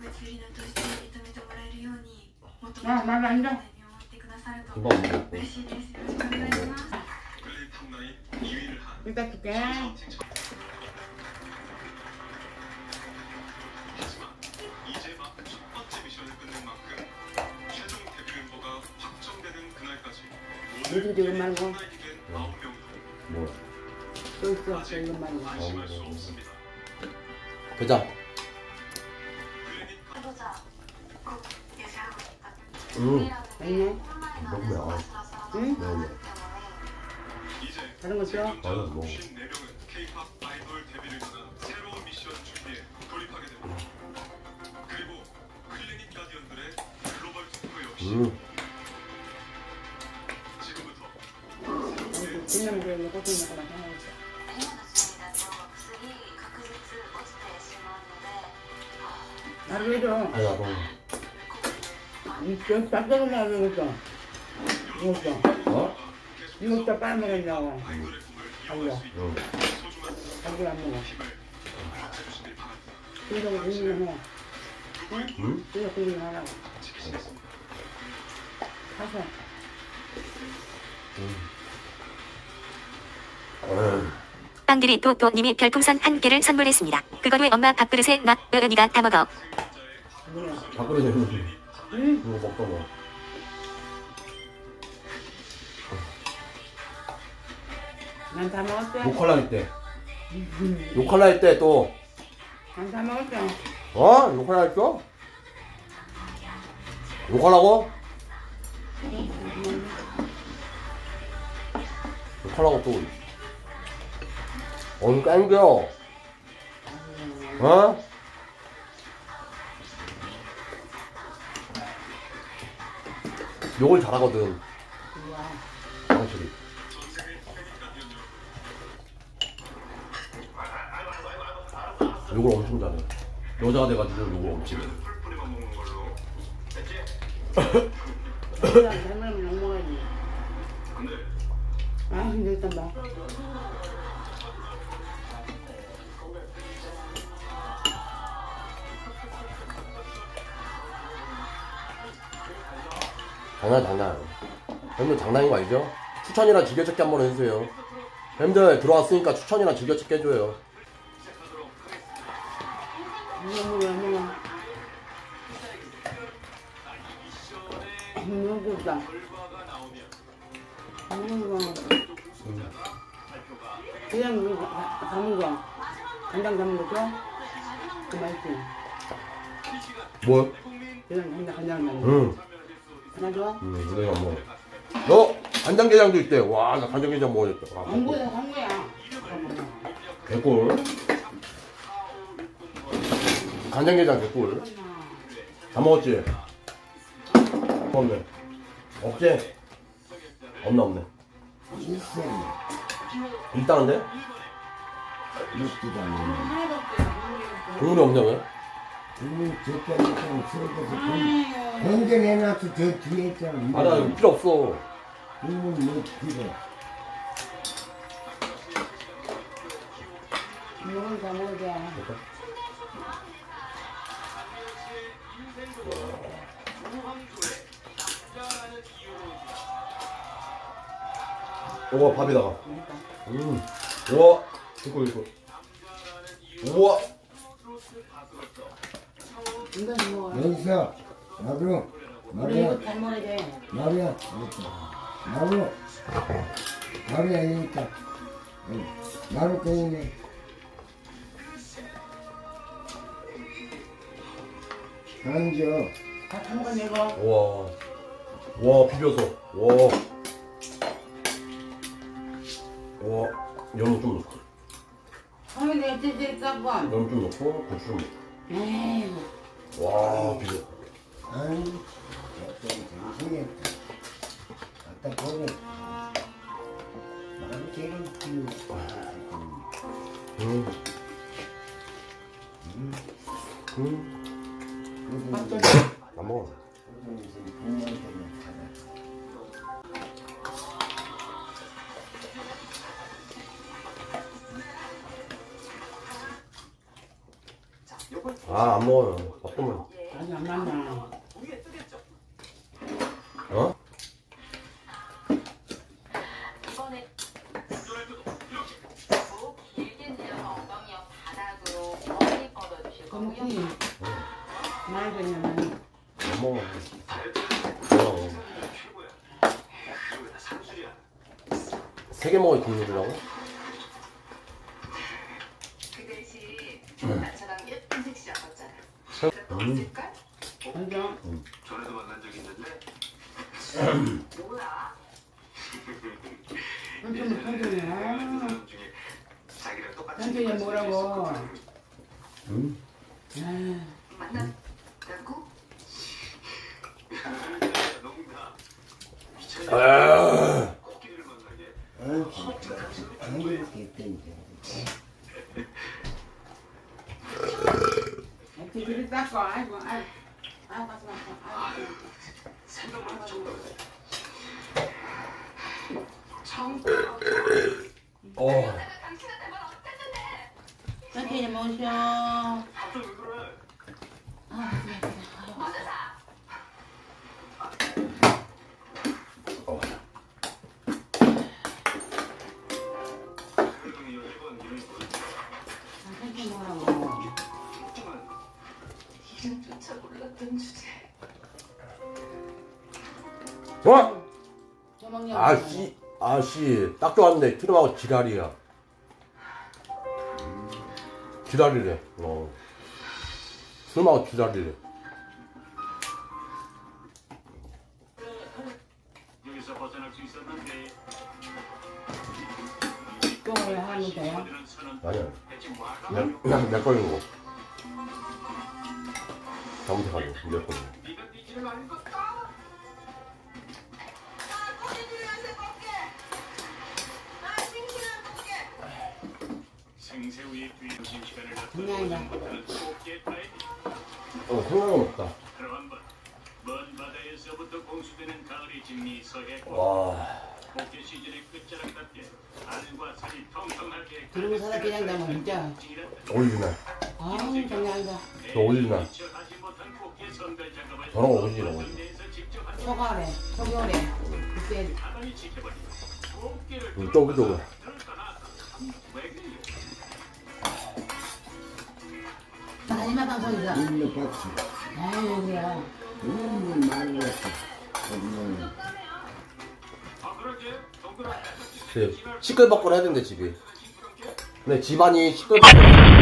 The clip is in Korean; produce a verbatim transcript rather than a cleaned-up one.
아, 말 안 돼. 금방 먹고. 이따 줄게. 요즘 이거 말고. 뭐? 또 있어, 이거 말고. 보자. 응. 아니네. 먹으면 응? 먹으면. 다른 거 싫어? 맞아 먹어. 음. 뒷면에 이거 고추 넣고 맛 해야지. 나도 해줘. 아니 나도. 이거 닭다리 먹어야겠어. 이것도. 어? 이것도 빨아먹으려고. 달려. 응. 달걀 안 먹어. 그래서 고기는 해. 응? 응? 그래서 고기는 하라고. 사서. 응. 응. 빵들이 도도님이 별풍선 한 개를 선물했습니다. 그거로 엄마 밥그릇에 놔. 어은이가 다 먹어. 뭐야? 밥그릇에 있는데. 응? 이거 먹던 거. 난 다 먹었대. 요칼라 할 때. 요칼라 할 때 또. 난 다 먹었대. 어? 요칼라 했어? 요칼라고? 요칼라고 또. 어느 땡겨. 어? 욕을 잘하거든. 당신이. 욕을 엄청 잘해. 여자가 돼가지고 욕을 엄청 해. 잘못하면 욕 먹어야지. 아, 근데 일단 봐. 장난 장난. 형님들 장난인 거 아니죠? 추천이랑 즐겨찾기 한번 해주세요. 형님들 들어왔으니까 추천이랑 즐겨찾기 해줘요. 이거 먹어, 먹어. 너무 곱다. 먹어. 그냥 이거 담은 거. 간장 담은 거 줘? 그 맛있지? 뭐? 그냥 간장, 간장 담은 거. 응. 하나 줘? 응, 내가 안 먹어. 너 간장게장도 있대. 와, 나 간장게장 먹어야겠다. 아, 안 보여, 한 거야. 개꿀. 간장게장 개꿀. 다 먹었지? 없네. 없지? 없네, 없네. 있어. 있다는데? 먹지도 않는. 국물이 없냐, 왜? 국물 적당히 좀 썰어서 건져내놔서 저 뒤에 있잖아. 아, 나 필요 없어. 국물 뭐 필요. 먹은 다 먹어야. 우와, 밥에다가. 음. 우와, 개꿀, 개꿀. 우와. 이거 먹어. 여기서 나도 우리 이거 나도 잘 먹어야 돼. 나도야 나도 나도야 이니까 나도 거기네. 앉아. 다 먹어내고. 우와. 와, 비벼서. 와. 와. 연어 좀 넣고. 아니 내가 찌질 깎고. 연어 좀 넣고, 고추 좀 넣고. 에이. 와, 비벼. 아니 어떤 정신했다. 갖다 보면 마음 제일 키우고. 음. 음. 음. 그래서 안 먹어. 아, 안 먹어요. 바쁘면. 아직 안 만나. 어? 이번에 길게 늘려서 엉덩이 옆 바닥으로 머리 뻗어주실 거고요. 그렇지. 많이 되면 안 먹어. 뭐라고. 세 개 먹을 국물이라고? 그 대신 나처럼 예쁜 섹시 아팠잖아. 음. 색깔? 먼저 전에도 만난 적 있는데 뭐야? 천천히 천천히. 그 아, 사람 중에 자기랑 똑같은 천천히 먹으라고. 음. 아, 만났다고? 농담 아, 코끼리를 만나게 아, 진짜. 안 그렇게 했던지. 어떻게 그리 닦고 아이고 아이고 아이고 가서 아이고. 생각만 정도 어. 당신한테 말 어땠는데? 천천히 모셔. 갑자기 왜 그래? 아, 그래, 그래. 무슨 사? 그러더니 여직원 이름이 뭐였지? 아, 천천히 먹으라고. 조금만 이름조차 몰랐던 주제. 어? 저 먹냐? 아씨, 아씨, 딱 좋았네. 트름하고 지랄이야. 지랄이래. 어. 트름하고 지랄이래. 여기서 벗어날 수 있었는데 똥을 하면 돼요. 어디는 선은 아니야. 대체 뭐 할까? 그냥, 그냥 내 거인 거. 잘못해가지고, 내 거인 거. 네가 삐지를 않은 것다. 생새우의 귀중심 시간을 그냥 이제. 못하는 꽃게 타입. 어, 생각은 없다. 그럼 한번 먼 바다에서부터 공수되는 가을이 진미 서해권 와. 꽃게 시즌의 끝자락답게 알과 살이 통통하게 그리고 사다 그냥 담아 진짜. 오리지널. 아, 장난이다. 저 오리지널. 하지 못한 꽃게 선별 작업을 저런 오리지널. 선대에서 직접 하는 초가을에, 초겨울에 그때 가만히 지켜버리고 꽃게를 음, 쫄깃쫄깃. 들었다 놨다. 왜 그래? 마지막 방송이다. 일로 박수. 아유 그래. 너무 많이 왔어. 엄마는. 아 그러게 동그랗게 그, 시끌벅글 해야 된대, 집이. 근데 집안이 시끌벅글.